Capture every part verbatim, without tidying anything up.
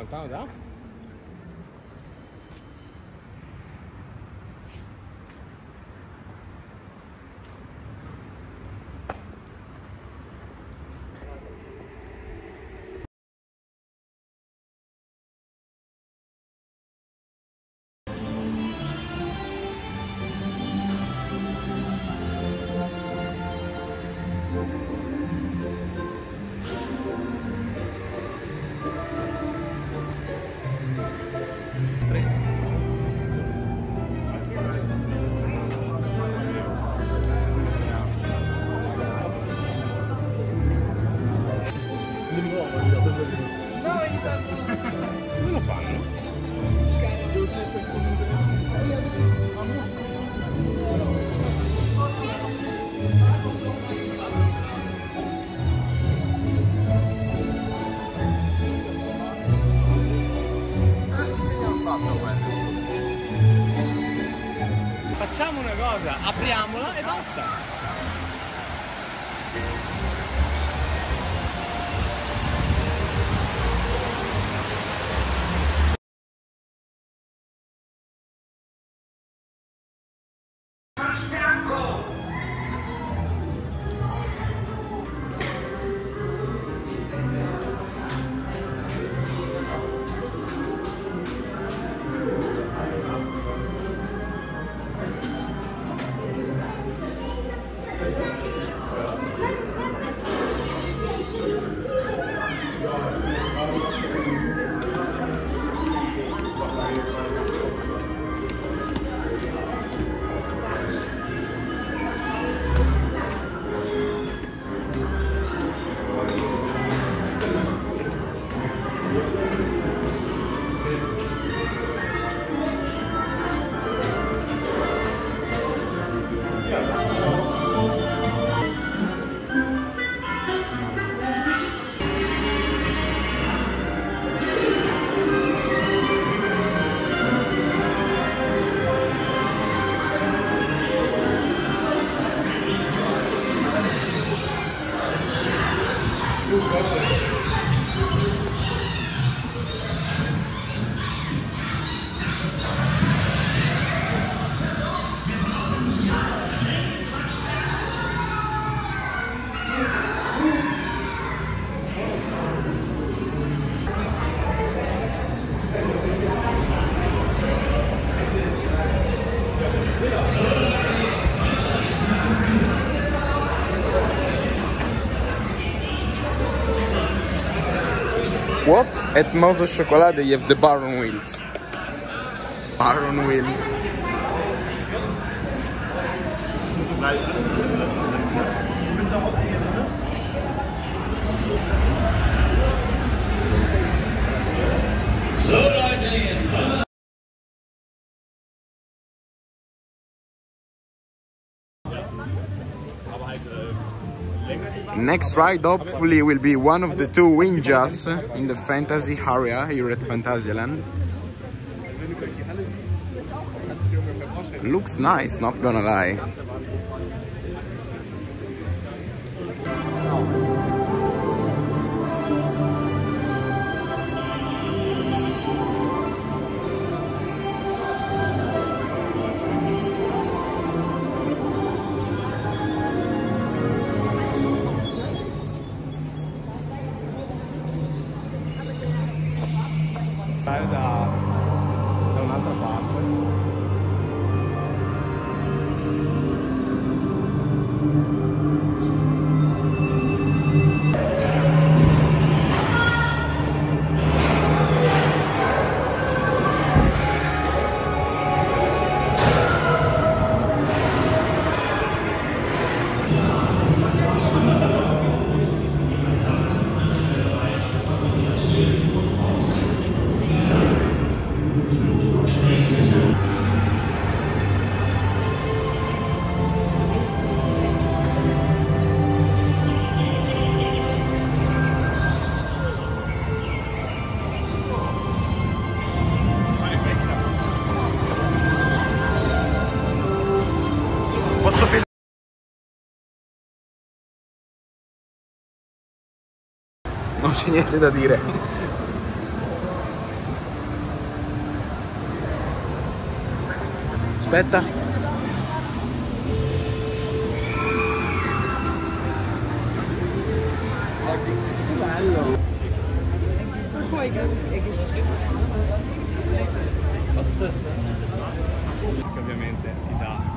lontano da? Come lo fanno? Facciamo una cosa, apriamola e basta. What? At Moso Chocolate you have the Baron Wheels. Baron Wheel. So Leute, jetzt war Next ride hopefully will be one of the two Winjas in the fantasy area here at Phantasialand. Looks nice, not gonna lie. Da, da un'altra parte. Posso filmare? Non c'è niente da dire. Aspetta. Bello. Che ovviamente ti dà.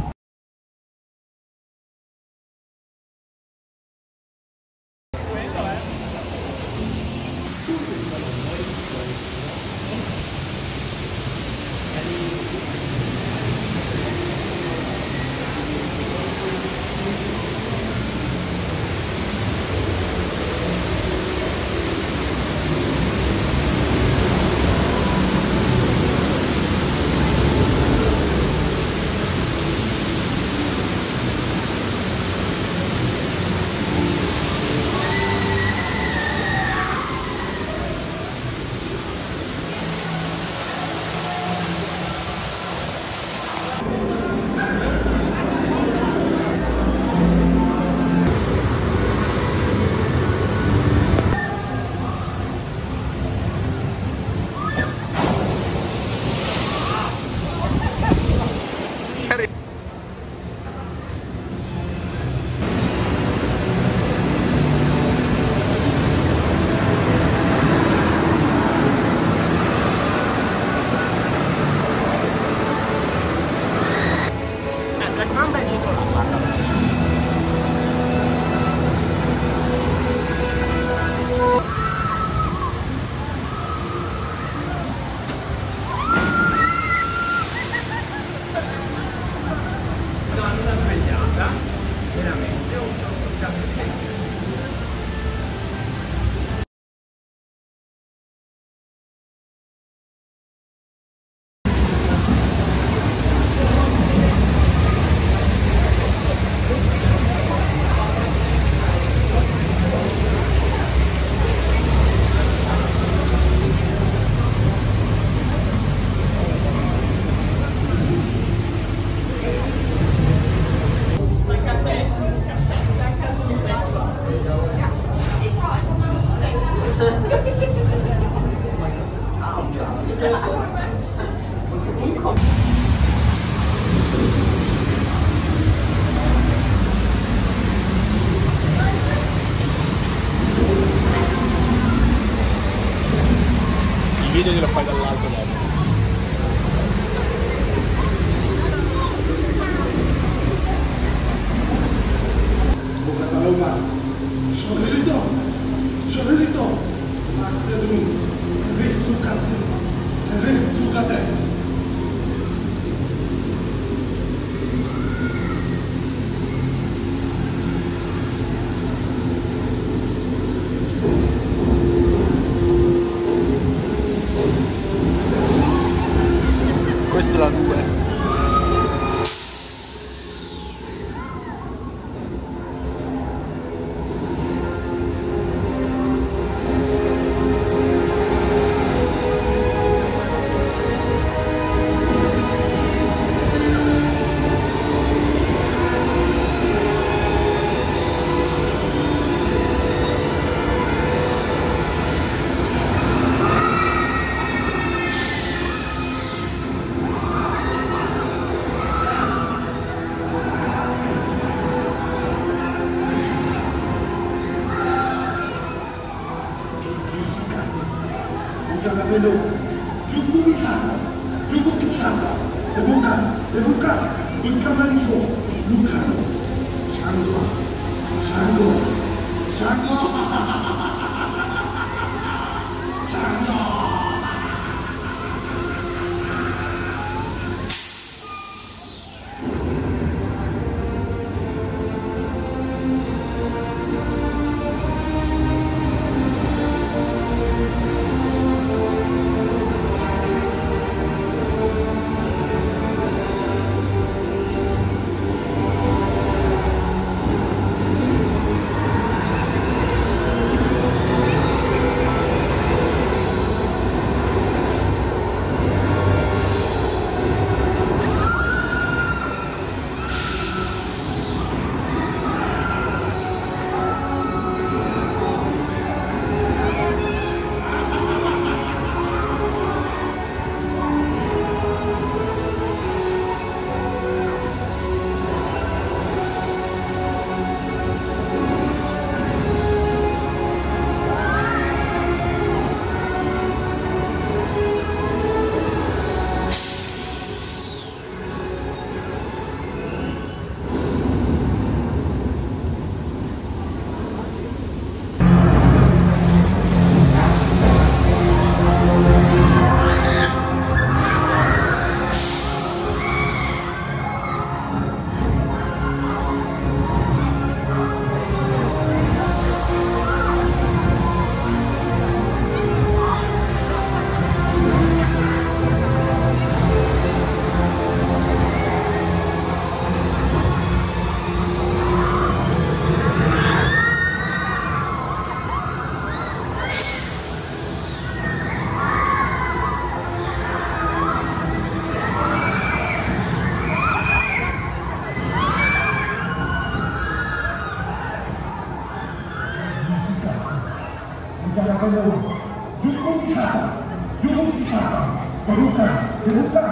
Il video glielo fai dall'alto dopo. Sorrido, sorrido, Marcelino, Rizzucate, Rizzucate. Questa è la due. Melo, Yuku Mikana, Yuku Kitana, Ebuka, Ebuka, Ulkamarico, Lucano, Sango, Sango, Sango, Sango.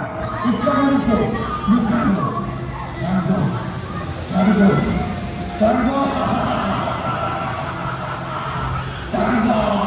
il Camarico, Lucano, Sardo, Sardo, Sardo, Sardo.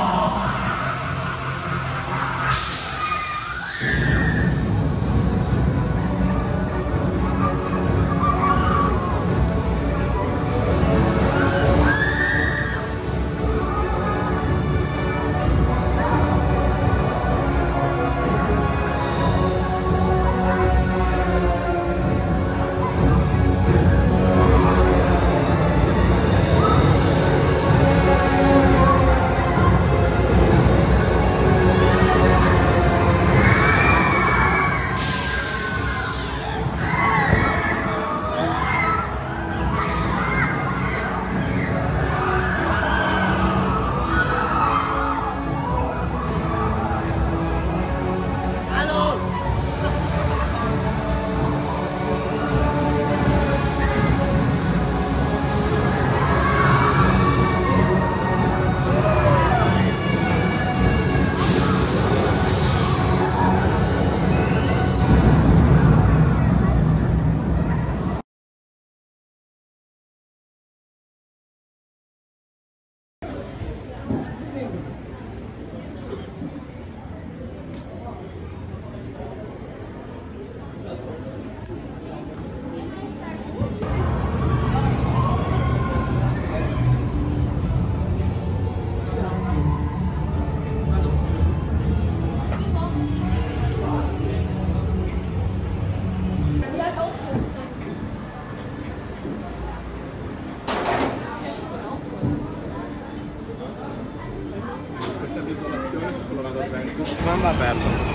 Manda aperto.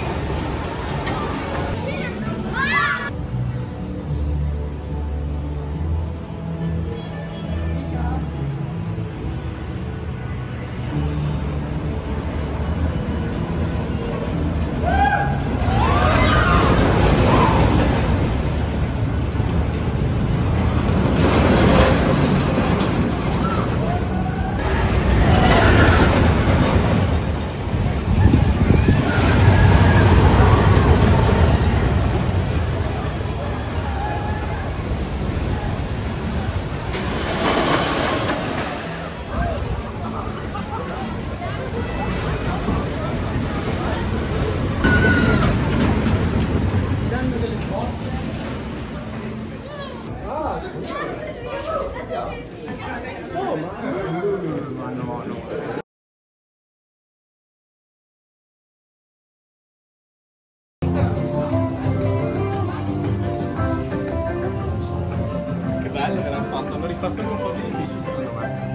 Che bello che l'hanno fatto, hanno rifatto anche un po' di edifici secondo me.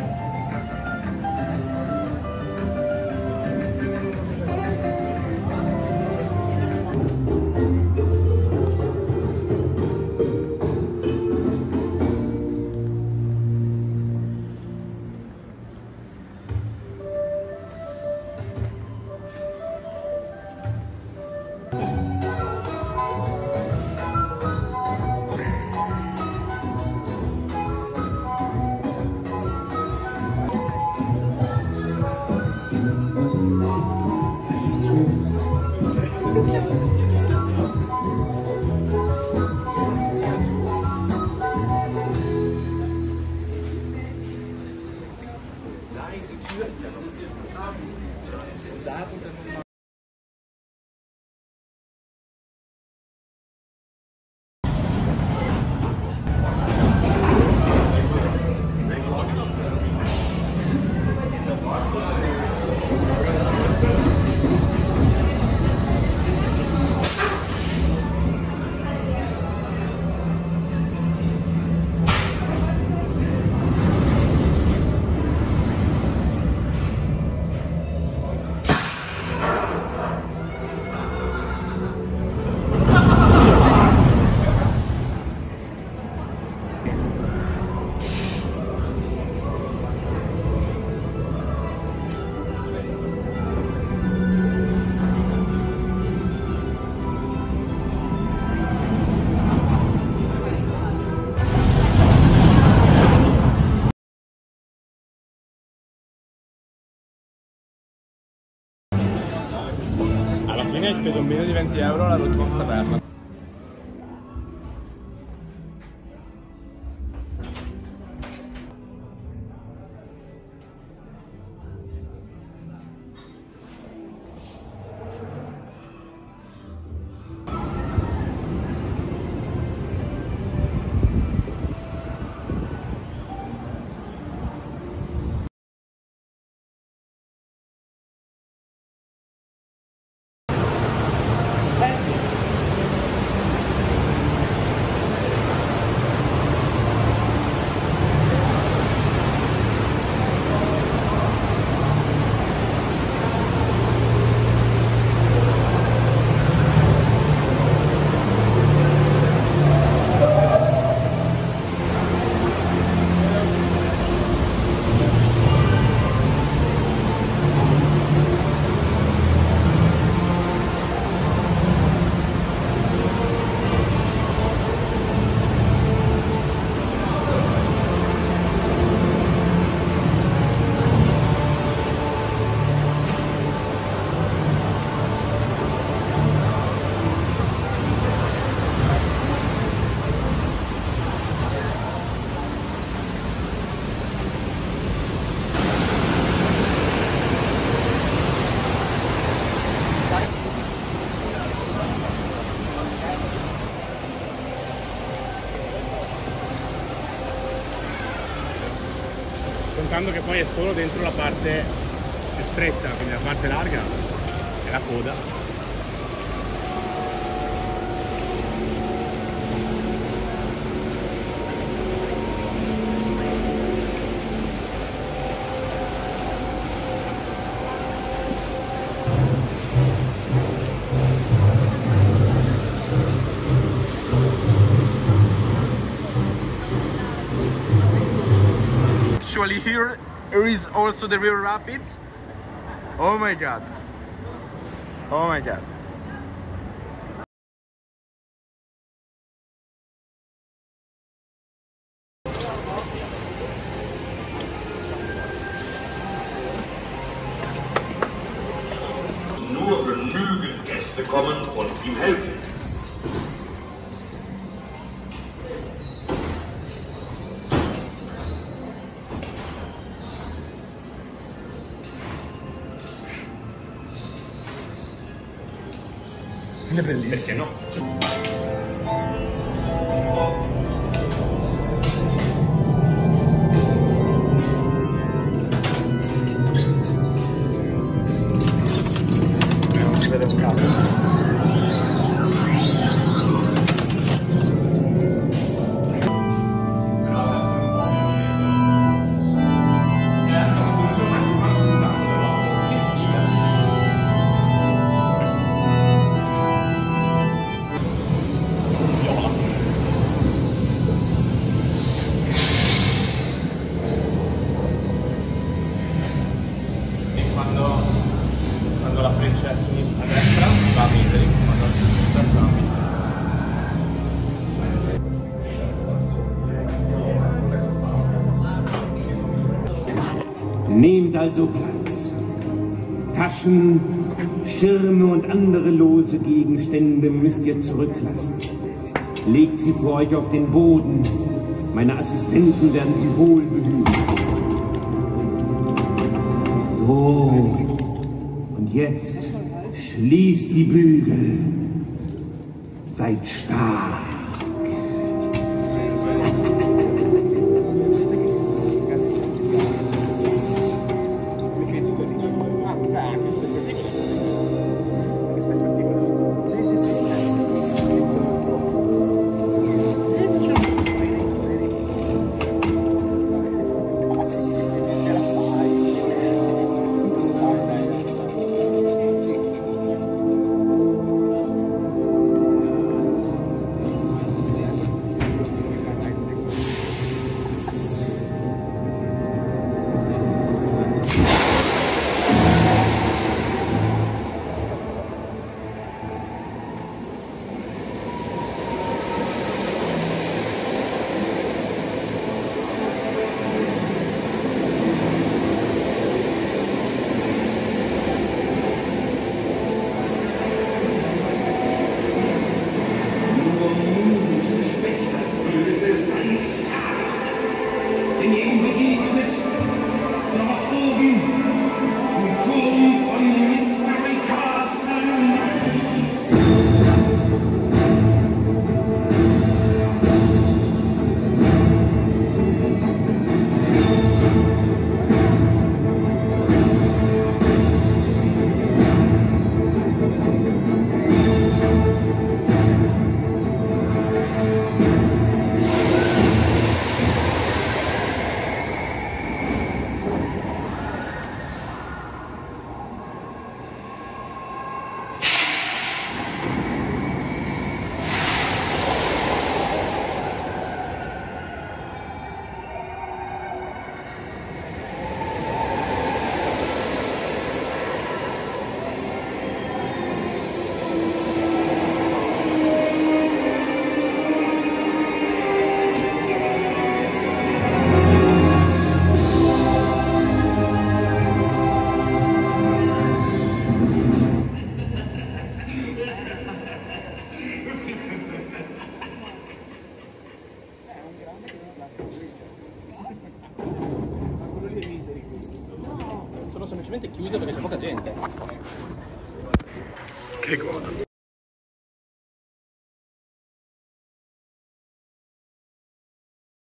Alla fine hai speso meno di venti euro alla tua taverna. contando che poi è solo dentro la parte più stretta, quindi la parte larga è la coda. Actually, here there is also the real rapids. Oh my god. Oh my god. Nur genügend Gäste kommen und ihm helfen. È bellissimo. Perché no? Non si vede un cavolo. Quando la freccia è a sinistra, a destra va a Miseri, quando la sinistra va a Miseri. Nehmt also Platz. Taschen, Schirme und andere lose Gegenstände müsst ihr zurücklassen. Legt sie vor euch auf den Boden. Meine Assistenten werden sie wohl behüten. So. Und jetzt schließt die Bügel. Seid stark. Sono semplicemente chiuse perché c'è poca gente. Che coda.